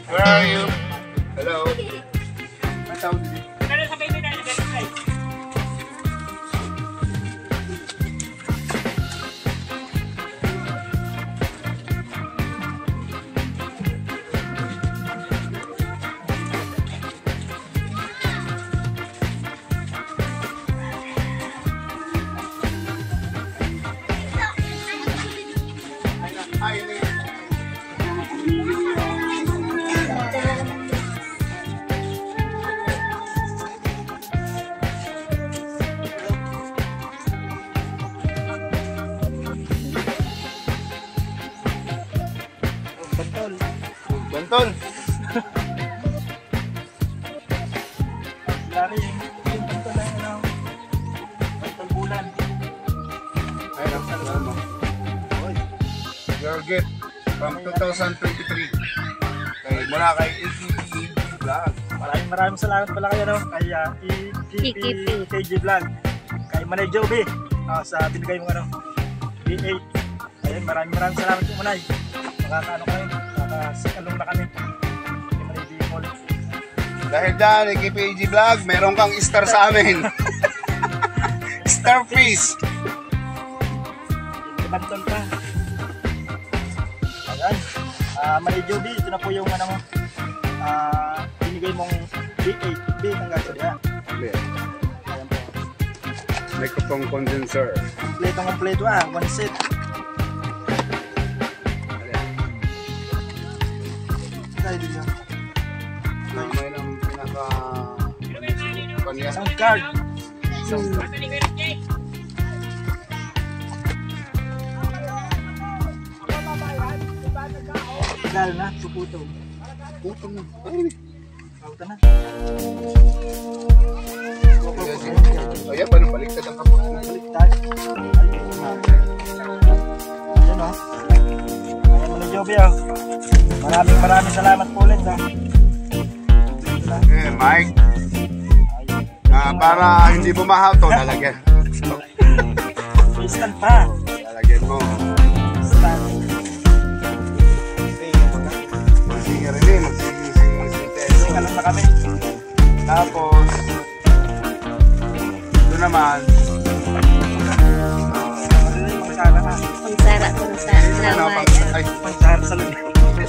Where are you? Hello? Matawag din. Bantol. Lari yung bantol na ano. Bantol bulan. Ay, naman mo. Your gift from 2023. Mula kay EKP Vlog. Maraming salamat pala kayo no. Kay EKP KG Vlog. Kay Manay Joby. Sa binigay mong ano. B8. Ayun, maraming salamat po Manay. Makakaano kayo. Nakasikalong na kami. Dahil dyan, EKP Vlog, meron kang star sa amin. Star face. Bantol pa. Ayan. Manay Joby, ito na po yung ano mo. Binigay mong B8. B ng gasolina. Ayan po. Microphone condenser. Kompleto one set. Tayo din yun. May lang pinaka Sound card. Tagal na, suputo. Puto na. Pauta na. Ayan, paano baliktad ang kapot mo? Baliktad. Ayan o. Ayan mo na Joby o. Maraming salamat po ulit ha. Mike. Para hindi bumahaw to, lalagyan. Instant pa. Lalagyan mo. Instant. Magsinger rin, magsinger. Alam na kami. Tapos, ito naman. Pangsara na. Pangsara ko sa lawan. Ay, Pangsara sa lumi.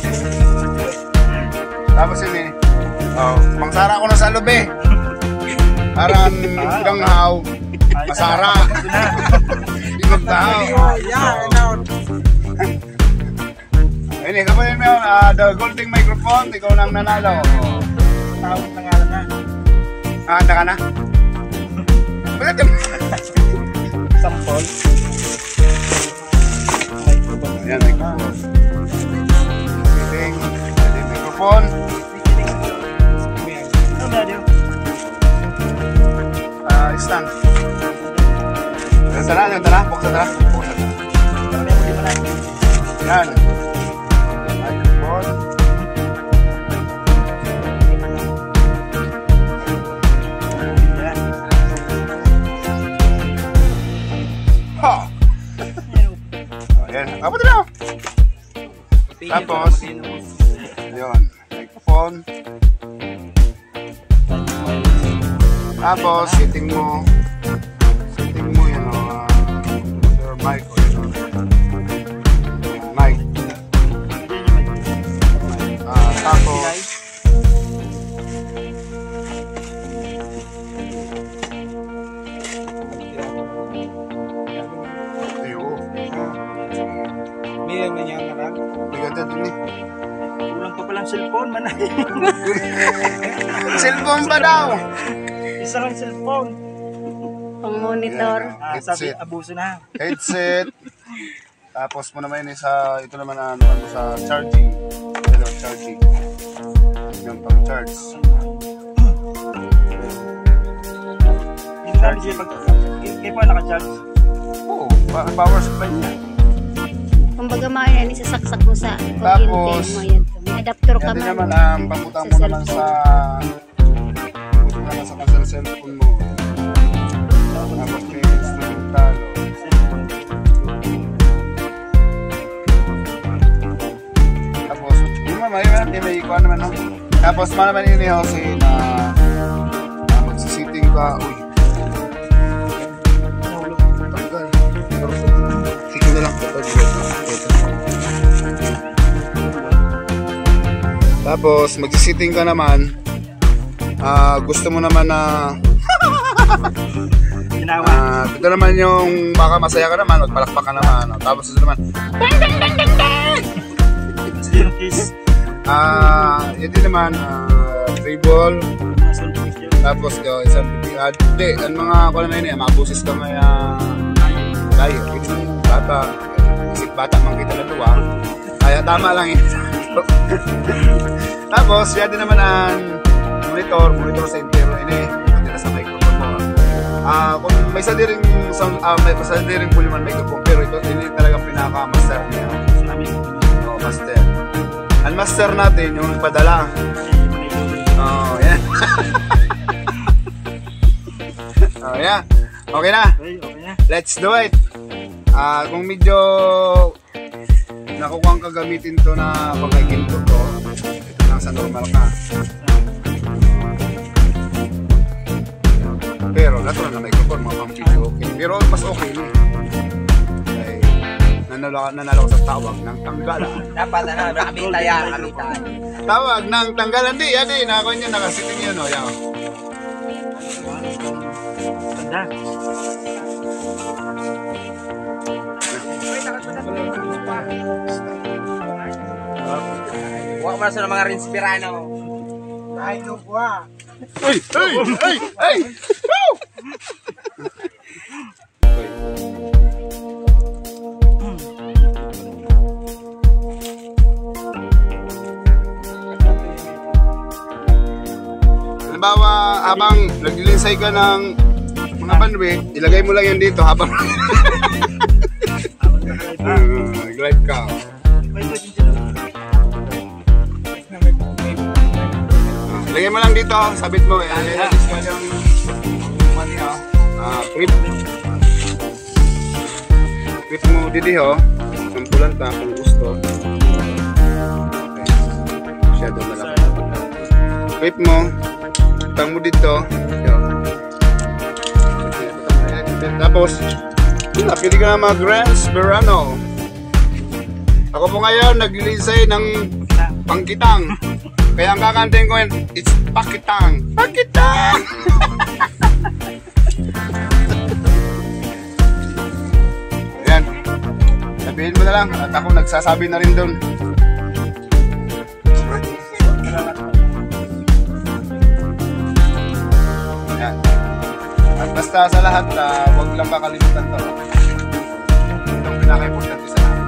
tapos yun eh. Pangsara ko na sa lube. Para hanggang haw. Masara. Hindi magbahaw. Ayun eh, kapatid mo yun, the golden microphone, ikaw nang nanalo. Tawag na ngalan na. Handa ka na? Bakit yung... Sampol. Ayan, microphone. Golden microphone. Ano ba yun? Stand. Yung tala, buksan tala. Yan. Microphone. Ha! Ayan, kapatid na. Tapos, yun, microphone. Tapos, setting mo yun, your mic o yun, mic. Tapos, May nangyang na lang. ligada din eh. Kulang pa palang cellphone, Manay. Cellphone ba daw? Isa lang cellphone. Pang monitor. Sabi, Headset. abuso na. Headset. Tapos mo naman yun sa, ito naman ano sa charging. Ito charging. Yung pang charge. Hindi namin siya pag... Kayo po naka-charge. Oo, power supply niya. Kumbaga mga yan, isasaksak mo sa Tapos, kuryente mo yan. May adapter ka Yan din naman, man. pamutang Sa mo naman sa cellphone mo. Tapos may instrumental. Tapos, yung may ikuan naman, no? Tapos malaman ni Jose na magsisiting ka. Uy. Tanggal. Sige na lang. Tapos magsisiting ka naman. Gusto mo naman na ito naman yung baka masaya ka naman, magpalakpak ka naman. Tapos ito naman yun din naman table. Tapos isang hindi, ang mga kung ano yun, mga busis ka may tayo, bata isip bata mang kita na luwa, kaya tama lang yun. Tapos yan din naman ang monitor center ini, pati na sa microphone mo. Kung may isa din ring sound, may isa din ring volume microphone, pero ito ini talaga pinaka-master niya. Master. Ang master natin yung padala. Yan. Yeah. Okay na. Let's do it. Kung medyo nakukuha kang gagamitin to na pagkaginto to, ito lang sa normal ka. Pero natural na microphone, mga pang-video okay. Pero mas okay na. Nanalo ko sa tawag ng tanggalan. Dapat kamita yan, kamita. Tawag ng tanggalan, di, yan eh. Nakakuha niya, nakasiting yun, o. Yan. Ganda. Huwag mo na sa mga rinspirano. Ay, nukwa. Ay! Halimbawa, habang naglilinsay ka ng mga bandwidth, ilagay mo lang yan dito habang nag-live ka. Ilagay mo lang dito, sabit mo eh. Clip mo dito ho, sampulan ta kung gusto. Shadow na lang. Clip mo, tang mo dito. Tapos, yun na, pili ka na mga Grants Verano. Ako po ngayon naglilinsay ng pangkitang. Kaya ang kakantayin ko yun, it's pakitang. Pakitang! Ayan. Sabihin mo na lang at ako nagsasabi na rin doon. Ayan. At basta sa lahat, huwag lang kakalimutan to. Itong pinaka-importante sa lahat.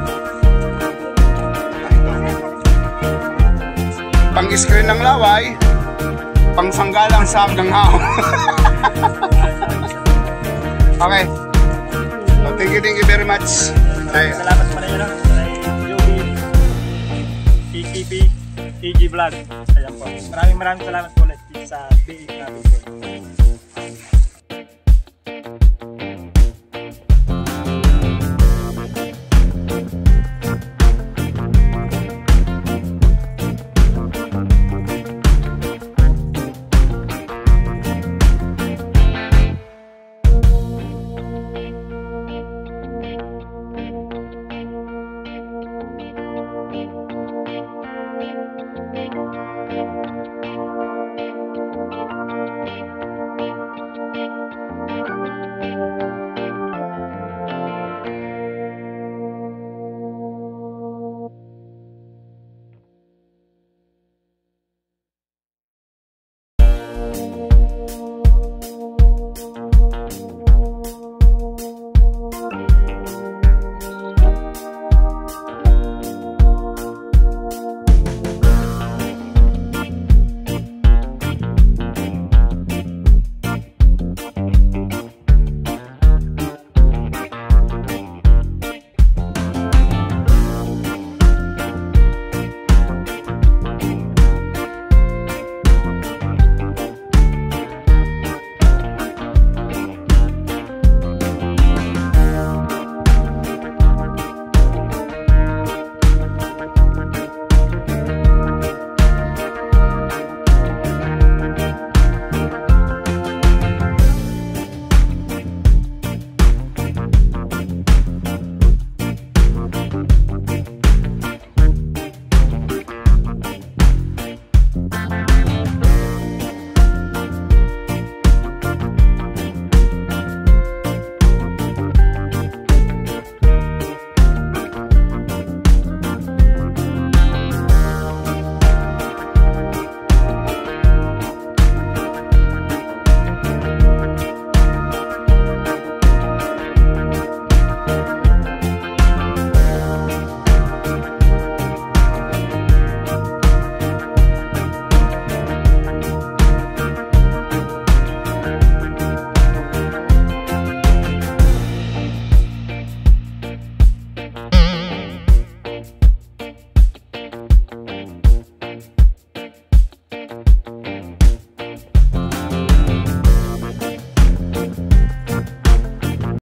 Pang-screen ng laway, pang-sanggalang sa ganghaw. Okay. So, thank you very much. Salamat pa rin kay Joby, KKP, KG Vlog. Ayan po. Maraming salamat po ulit sa BA natin.